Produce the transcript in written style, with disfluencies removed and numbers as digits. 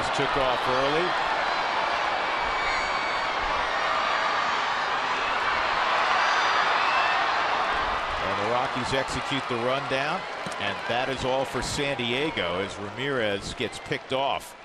Astros took off early. And the Rockies execute the rundown, and that is all for San Diego as Ramirez gets picked off.